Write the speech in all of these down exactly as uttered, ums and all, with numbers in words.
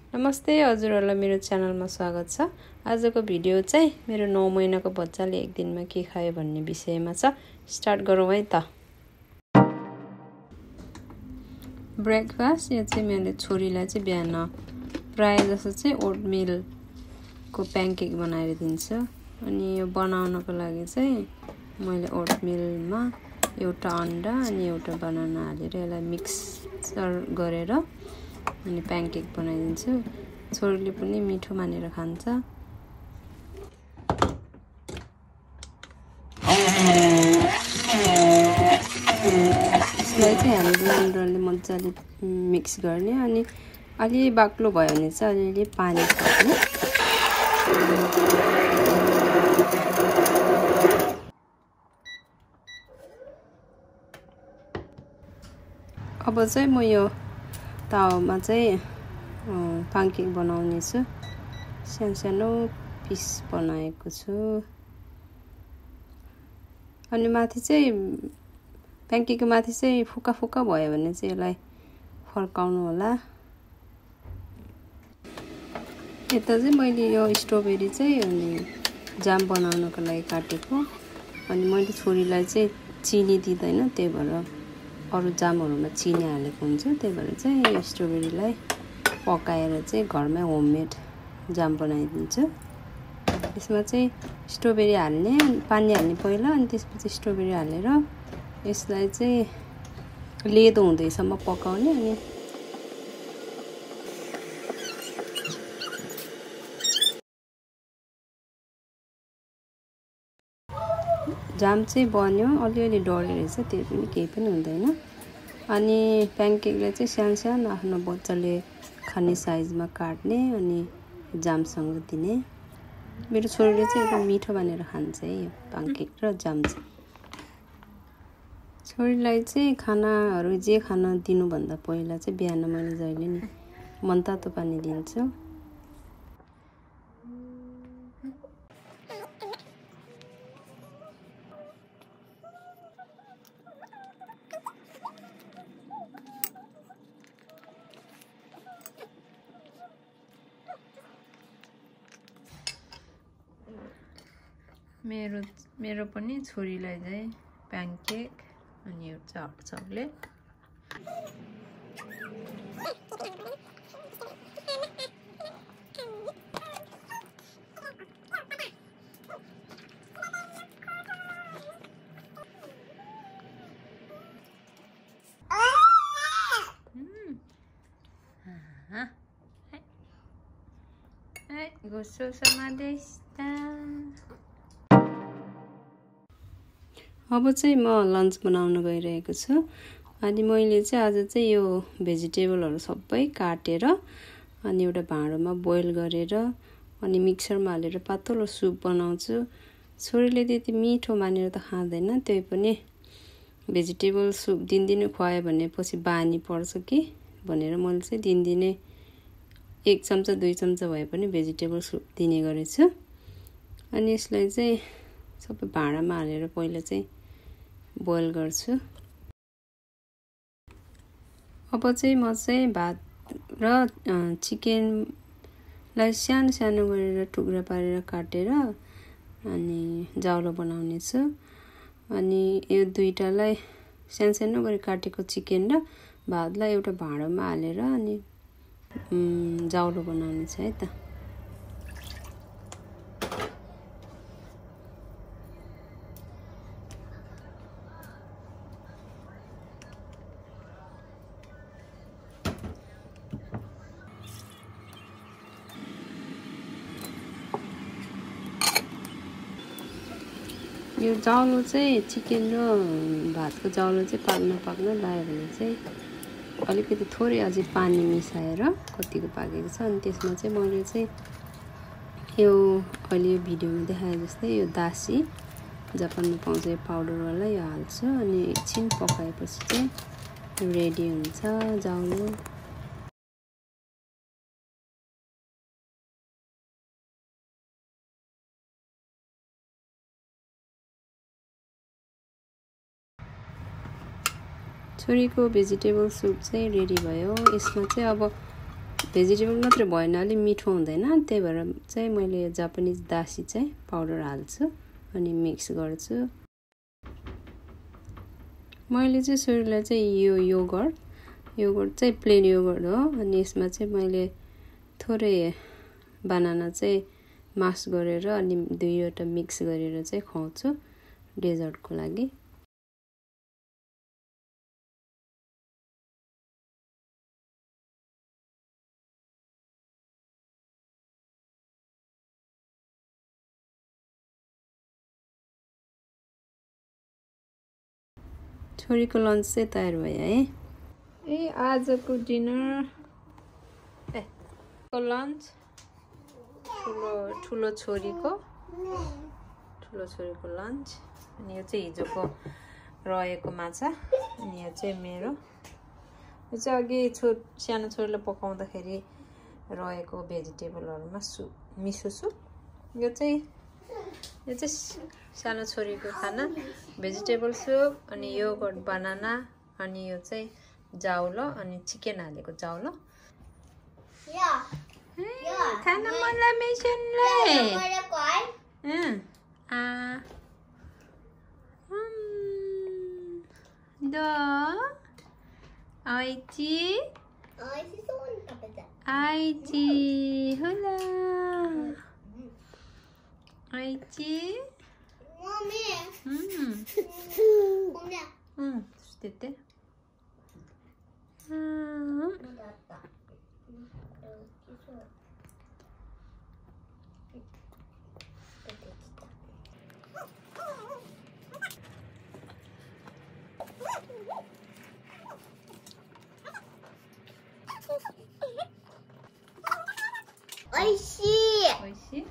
नमस्ते हजुरहरुलाई मेरो च्यानलमा स्वागत छ। आजको भिडियो चाहिँ मेरो नौ महिनाको बच्चाले एक दिनमा के खायो भन्ने विषयमा छ। स्टार्ट गरौँ है त। ब्रेकफास्ट यो चाहिँ मैले छोरीलाई चाहिँ बिहान प्राय जसो चाहिँ ओटमिल को प्यानकेक बनाएर दिन्छु। अनि यो बनाउनको लागि चाहिँ मैले ओटमिलमा एउटा अन्डा अनि एउटा बनाना हालेर यसलाई मिक्सर गरेर अनि प्यानकेक बनाइदिन्छु। छोरीले पनि मिठो मानेर खान्छ। यसलाई चाहिँ हामी ब्लेन्डरले मजाले मिक्स गर्ने अनि अलि बाक्लो भयो भने चाहिँ अलिअलि पानी थप्ने। अब चाहिँ म यो तावामा चाहिँ प्यानकेक बनाउने छु। सानो सानो पिस बनाएको छु। अनि माथि चाहिँ प्यानकेकको माथि चाहिँ फुका फुका भयो भने चाहिँ यसलाई फर्काउनु होला। यता चाहिँ मैले यो स्ट्रबेरी चाहिँ अनि जाम बनाउनको लागि काटेको। अनि मैले छोरीलाई चाहिँ चिनी दिँदैन, त्यही भएर अरु जामहरुमा चिनी हालेको हुन्छ। त्यही भएर चाहिँ यो स्ट्रबेरीलाई पकाएर चाहिँ घरमै होममेड जाम बनाइदिन्छु। यसमा चाहिँ स्ट्रबेरी हाल्ने, पानी हाल्ने पहिला, अनि त्यसपछि स्ट्रबेरी हालेर यसलाई चाहिँ लेदो हुँदैसम्म पकाउने। अनि जाम चाहिँ बन्यो, अलिअलि डढ्यो रहेछ, त्यो पनि केही पनि हुँदैन। अनि प्यानकेकलाई चाहिँ सानो सानो आफ्नो बच्चाले खाने साइजमा काट्ने अनि जामसँग दिने। मेरो छोरीले चाहिँ एकदम मिठो बनेर खान्छ है यो प्यानकेक र जाम चाहिँ। छोरीलाई चाहिँ खानाहरू जे खाना दिनुभन्दा पहिला चाहिँ बिहान मैले जहिले नि मनतातो पानी दिन्छु। मेरो मेरो पनि छोरीलाई चाहिँ प्यानकेक अनि एउटा चकलेट। अब चाहिँ म लन्च बनाउन गइरहेको छु। अनि मैले चाहिँ आज चाहिँ यो भेजिटेबलहरु सबै काटेर अनि एउटा भाँडोमा बोइल गरेर अनि मिक्सरमा हालेर पातलो सुप बनाउँछु। छोरीले त्यति मिठो मानेर त खाँदैन, त्यही पनि भेजिटेबल सुप दिनदिनै खुवायो भने पछि बानी पर्छ कि भनेर मैले चाहिँ दिनदिनै एक चम्चा दुई चम्चा भए पनि भेजिटेबल सुप दिने गरेछु। अनि यसलाई चाहिँ सबै भाँडामा हालेर पहिला चाहिँ बोइल गर्छु। अब चाहिँ म चाहिँ भात र चिकनलाई सानो सानो गरेर टुक्रा पारेर काटेर अनि जाउलो बनाउने छु। अनि यो दुईटालाई सानो सानो गरी काटेको चिकन र भातलाई एउटा भाँडोमा हालेर अनि जाउलो बनाउने छ है त। यो जाउलो चाहिँ चिकन र भातको जाउलो चाहिँ पाक्न पाक्न लाग्यो भने चाहिँ अलिकति थोरै अझै पानी मिसाएर कतिको पाकेको छ। अनि त्यसमा चाहिँ मैले चाहिँ यो अहिले भिडियोमा देखाए जस्तै यो दासी जापानमा पाउँछ यो पाउडरवाला यो हाल्छु। अनि एकछिन पकाएपछि चाहिँ रेडी हुन्छ जाउलो। छोरीको भेजिटेबल सुप चाहिँ रेडी भयो। यसमा चाहिँ अब भेजिटेबल मात्रै भएन, अलि मिठो हुँदैन, त्यही भएर चाहिँ मैले जापानिज दासी चाहिँ पाउडर हाल्छु अनि मिक्स गर्छु। मैले चाहिँ छोरीलाई चाहिँ यो योगर्ट योगर्ट चाहिँ प्लेन योगर्ट हो, अनि यसमा चाहिँ मैले थोरै बनाना चाहिँ मास गरेर अनि दुईवटा मिक्स गरेर चाहिँ खुवाउँछु डेजर्टको लागि। छोरीको लन्च चाहिँ तयार भयो है। ए आजको डिनर ए लन्च ठुलो ठुलो छोरीको ठुलो छोरीको लन्च, अनि यो चाहिँ हिजोको रहेको माछा, अनि यो चाहिँ मेरो, यो चाहिँ अघि छो सानो छोरीलाई पकाउँदाखेरि रहेको भेजिटेबलहरूमा सुप मिसो सुप। यो चाहिँ यो चाहिँ सानो छोरीको खाना भेजिटेबल सुप, अनि योगर्ट बनाना, अनि यो चाहिँ जाउलो अनि चिकन हालेको जाउलो। खाना मलाई मेसनले आ द आइची आइची होला आइची मम्मी हम्म हम्म तिते 오이시. 오이시?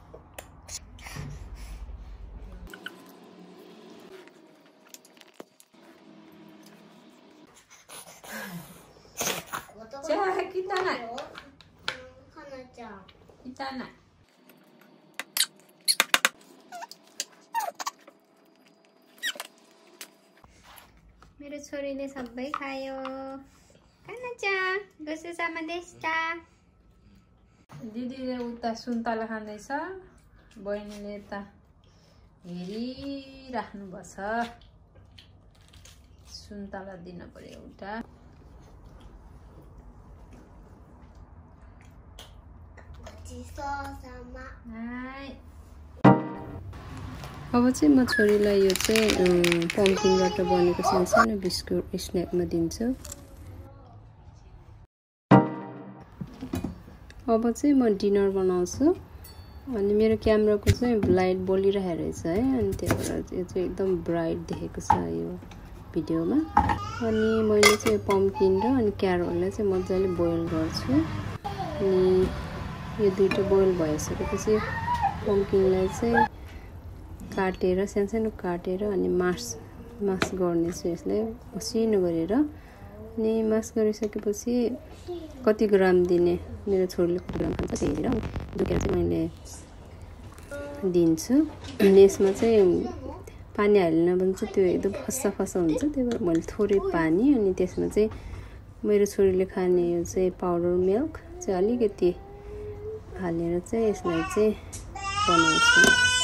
자, 기타나. 하나자. 기타나. मेरो छोरीले सबै खायो। खानाचा गोसुसामा देस्टा। दिदीले उता सुन्तला खाँदैछ, बहिनीले यता हेरिराख्नु पर्छ। सुन्तला दिन पर्यो एउटा। अब चाहिँ म छोरीलाई यो चाहिँ पम्किनबाट बनेको सानो बिस्कुट स्न्याकमा दिन्छु। अब चाहिँ म डिनर बनाउँछु, अनि मेरो क्यामेराको चाहिँ लाइट बलिरहेको रहेछ है, अनि त्यही भएर यो चाहिँ एकदम ब्राइट देखेको छ यो भिडियोमा। अनि मैले चाहिँ पम्किन र अनि क्यारोटलाई चाहिँ मजाले बोइल गर्छु, अनि यो दुईटा बोइल भइसकेपछि पम्किनलाई चाहिँ काटेर सानो काटेर अनि मास मास गर्नेछु यसलाई मसिनो गरेर। अनि मास गरिसकेपछि कति ग्राम दिने, मेरो छोरीले कति ग्राम खान्छ त्यही हेरेर दुखेर चाहिँ मैले दिन्छु। अनि यसमा चाहिँ पानी हालेन भने चाहिँ त्यो एकदम फस्सा फस्सा हुन्छ, त्यही भएर मैले थोरै पानी अनि त्यसमा चाहिँ मेरो छोरीले खाने यो चाहिँ पाउडर मिल्क चाहिँ अलिकति हालेर चाहिँ यसलाई चाहिँ बनाउँछु।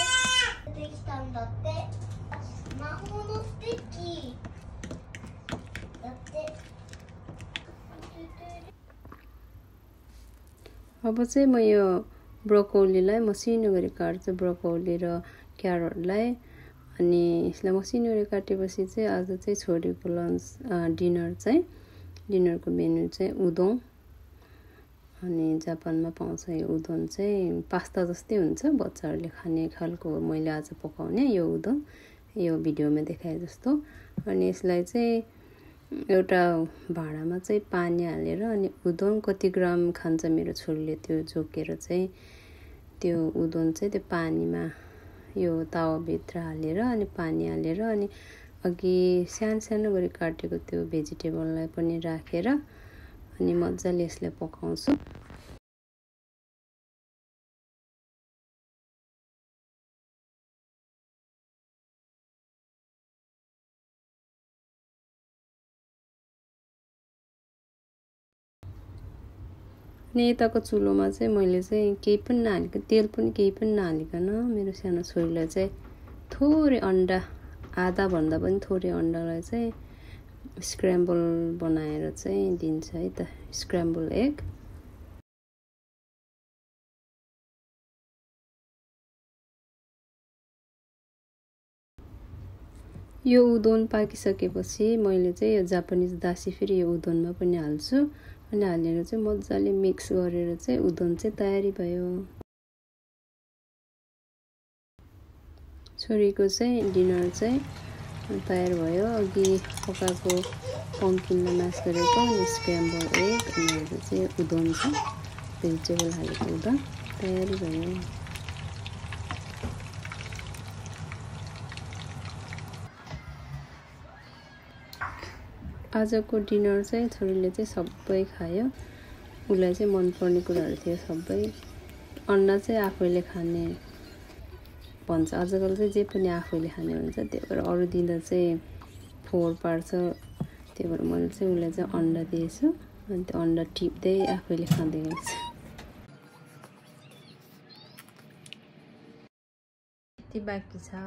अब चाहिँ म यो ब्रोकोलीलाई मसिनो गरी काट्छु, ब्रोकोली र क्यारोटलाई। अनि यसलाई मसिनो गरी काटेपछि चाहिँ आज चाहिँ छोरीको लन्च डिनर चाहिँ डिनरको मेन्यु चाहिँ उदोङ, अनि जापानमा पाउँछ यो उदोङ चाहिँ पास्ता जस्तै हुन्छ, बच्चाहरूले खाने खालको मैले आज पकाउने यो उदोङ यो भिडियोमा देखाए जस्तो। अनि यसलाई चाहिँ एउटा भाँडामा चाहिँ पानी हालेर अनि उदोङ कति ग्राम खान्छ मेरो छोरीले त्यो जोकेर चाहिँ त्यो उदोङ चाहिँ त्यो पानीमा यो तावाभित्र हालेर अनि पानी हालेर अनि अघि सानो सानो गरी काटेको त्यो भेजिटेबललाई पनि राखेर अनि मजाले यसलाई पकाउँछु। अनि यताको चुलोमा चाहिँ मैले चाहिँ केही पनि नहालिकन तेल पनि केही पनि नहालिकन मेरो सानो छोरीलाई चाहिँ थोरै अन्डा आधा भन्दा पनि थोरै अन्डालाई चाहिँ स्क्रैम्बल बनाएर चाहिँ दिन्छ है त स्क्रैम्बल एग। यो उदोन पाकिसकेपछि मैले चाहिँ यो जापानिज दासी फेरि यो उदोनमा पनि हाल्छु अनि हालेर चाहिँ मजाले मिक्स गरेर चाहिँ उदोन चाहिँ तयारी भयो। छोरीको चाहिँ डिनर चाहिँ तयार भयो। अघि पकाएको पम्किनलाई म्यास गरेको अनि स्क्रैम्बल एग अनि चाहिँ उदोन छ भेजिटेबल हालेको उदोन तयारी भयो। आजको डिनर चाहिँ छोरीले चाहिँ सबै खायो। उसलाई चाहिँ मनपर्ने कुराहरू थियो सबै। अन्डा चाहिँ आफैले खाने भन्छ आजकल चाहिँ जे पनि आफैले खाने भन्छ, त्यही भएर अरू दिँदा चाहिँ फोहोर पार्छ। त्यही भएर मैले चाहिँ उसलाई चाहिँ अन्डा दिएछु अनि त्यो अन्डा टिप्दै आफैले खाँदै गर्छ। यति बाँकी छ।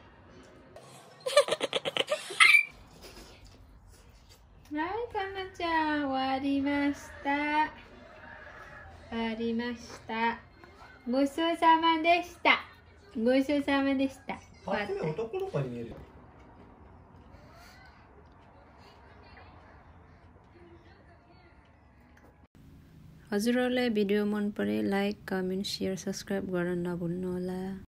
はい、かなちゃん、終わりました。終わりました。ごちそうさまでした。ごちそうさまでした。 あ、これ男の子に見えるよ。 हजुरहरूलाई भिडियो मन परे लाइक कमेन्ट सेयर सब्सक्राइब गर्न नभुल्नुहोला।